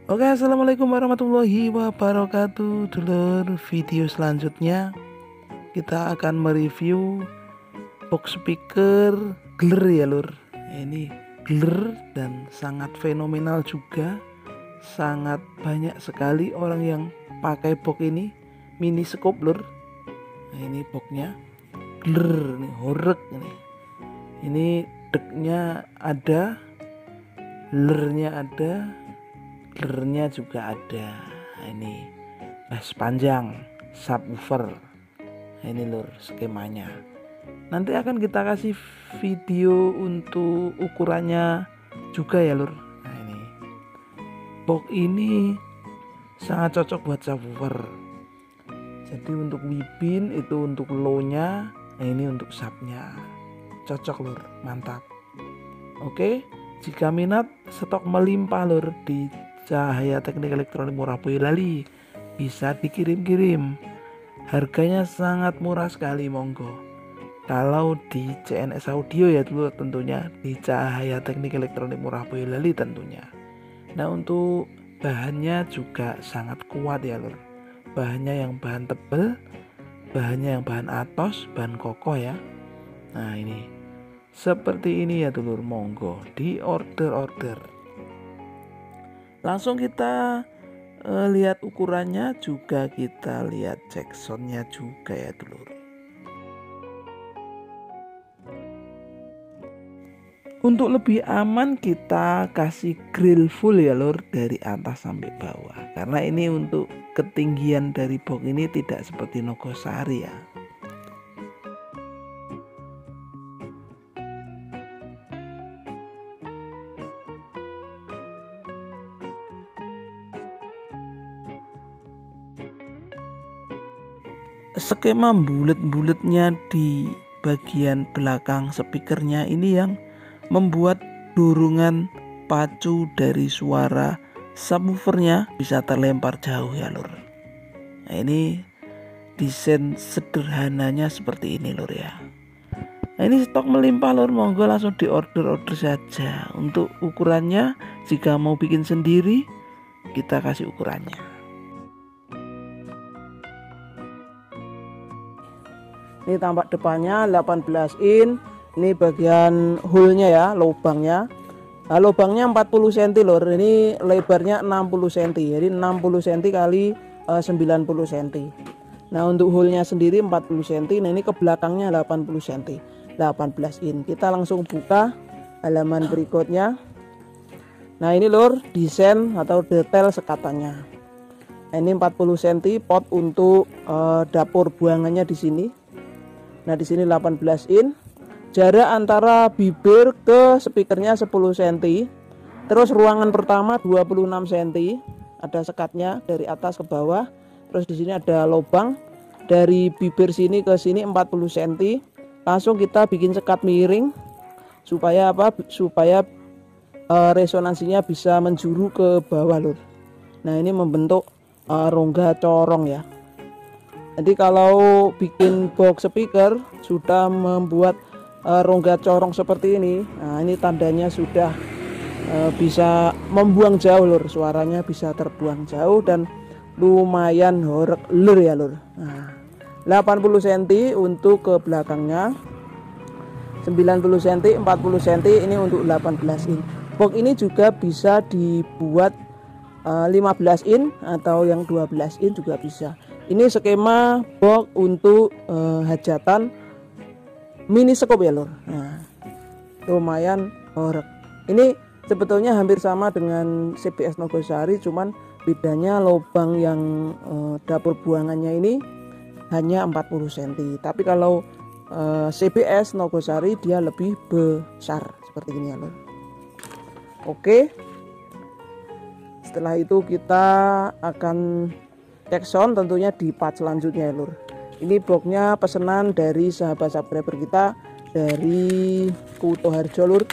Oke, assalamualaikum warahmatullahi wabarakatuh. Dulur, video selanjutnya kita akan mereview box speaker Geler ya lur. Ini Geler dan sangat fenomenal juga. Sangat banyak sekali orang yang pakai box ini, mini scope lur. Nah, ini boxnya Geler nih, horek nih. Ini deknya ada, lernya ada, lernya juga ada. Nah, ini bass panjang, subwoofer. Nah, ini lur skemanya. Nanti akan kita kasih video untuk ukurannya juga ya lur. Nah, ini box ini sangat cocok buat subwoofer. Jadi untuk wibin itu untuk low-nya, nah ini untuk subnya. Cocok lur, mantap. Oke, jika minat stok melimpah lur di Cahaya Teknik Elektronik Murah Boyolali, bisa dikirim-kirim. Harganya sangat murah sekali, monggo. Kalau di CNS Audio ya dulu tentunya, di Cahaya Teknik Elektronik Murah Boyolali tentunya. Nah, untuk bahannya juga sangat kuat ya lur. Bahannya yang bahan tebal, bahannya yang bahan atos, bahan kokoh ya. Nah, ini seperti ini ya dulur, monggo di order. Langsung kita lihat ukurannya, juga kita lihat cek soundnya juga ya dulur. Untuk lebih aman kita kasih grill full ya lur, dari atas sampai bawah. Karena ini untuk ketinggian dari box ini tidak seperti Nogosari ya. Skema bulet-buletnya di bagian belakang speakernya ini yang membuat dorongan pacu dari suara subwoofernya bisa terlempar jauh ya lur. Nah, ini desain sederhananya seperti ini lur ya. Nah, ini stok melimpah lur, monggo langsung di order saja. Untuk ukurannya jika mau bikin sendiri kita kasih ukurannya. Ini tampak depannya 18 in. Ini bagian hole-nya ya, lubangnya. Nah, lubangnya 40 cm lor. Ini lebarnya 60 cm. Jadi 60 cm kali 90 cm. Nah, untuk hole-nya sendiri 40 cm. Nah, ini ke belakangnya 80 cm. 18 in. Kita langsung buka halaman berikutnya. Nah, ini lor desain atau detail sekatannya. Nah, ini 40 cm pot untuk dapur buangannya di sini. Nah, di sini 18 in. Jarak antara bibir ke speakernya 10 cm. Terus ruangan pertama 26 cm. Ada sekatnya dari atas ke bawah. Terus di sini ada lubang dari bibir sini ke sini 40 cm. Langsung kita bikin sekat miring supaya apa? Supaya resonansinya bisa menjuru ke bawah lur. Nah, ini membentuk rongga corong ya. Jadi kalau bikin box speaker sudah membuat rongga corong seperti ini, nah ini tandanya sudah bisa membuang jauh lur, suaranya bisa terbuang jauh dan lumayan horek lur ya lur. Nah, 80 cm untuk ke belakangnya, 90 cm, 40 cm ini untuk 18 in. Box ini juga bisa dibuat 15 in atau yang 12 in juga bisa. Ini skema box untuk hajatan mini scope ya lur. Nah, lumayan horek. Ini sebetulnya hampir sama dengan CBS Nogosari, cuman bedanya lubang yang dapur buangannya ini hanya 40 cm. Tapi kalau CBS Nogosari dia lebih besar seperti ini ya lur. Oke. Setelah itu kita akan cek sound tentunya di part selanjutnya ya lur. Ini boxnya pesanan dari sahabat subscriber kita dari Kuto Harjo lur.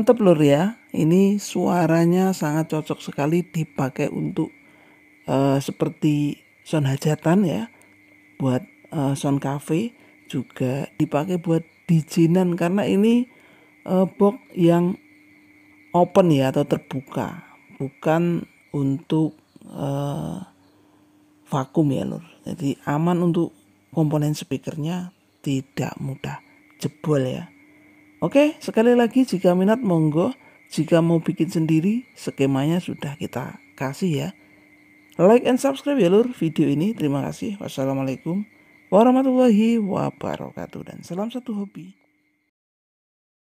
mantep lur ya. Ini suaranya sangat cocok sekali dipakai untuk seperti sound hajatan ya, buat sound cafe, juga dipakai buat dijinan karena ini box yang open ya atau terbuka, bukan untuk vakum ya lur. Jadi aman untuk komponen speakernya, tidak mudah jebol ya. Oke, sekali lagi jika minat monggo, jika mau bikin sendiri skemanya sudah kita kasih ya. Like and subscribe ya lur video ini. Terima kasih. Wassalamualaikum warahmatullahi wabarakatuh dan salam satu hobi.